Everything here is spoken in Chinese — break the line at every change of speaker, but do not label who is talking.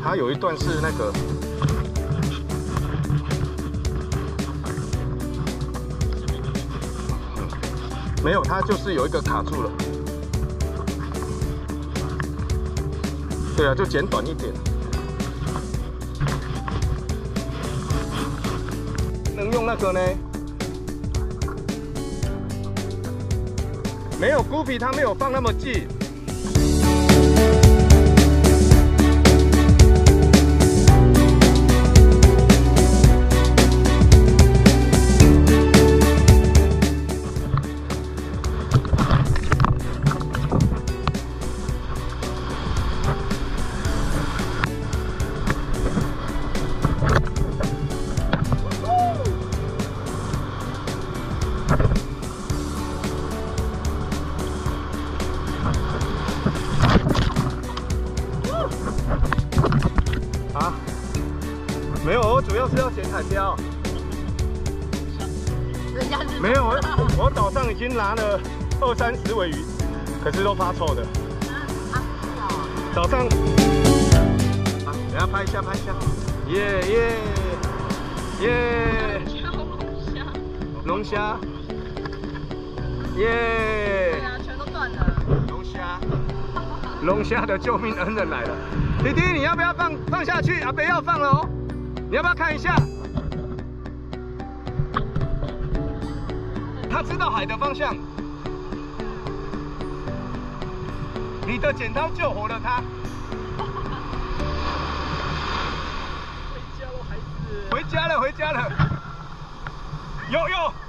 它有一段是那个。 没有，它就是有一个卡住了。对啊，就剪短一点。能用那个呢？没有，Goofy它没有放那么近。 啊，没有，我主要是要捡海标。没有，我岛上已经拿了20-30尾鱼，可是都发臭的。岛上，啊，等下拍一下，拍一下，耶耶耶！龙虾，耶！
对啊，全都断了。
龙虾，龙虾的救命恩人来了。 弟弟，你要不要放下去？阿北要放了哦，你要不要看一下？他知道海的方向，你的剪刀救活了他。回家了，孩子。回家了，回家了。有。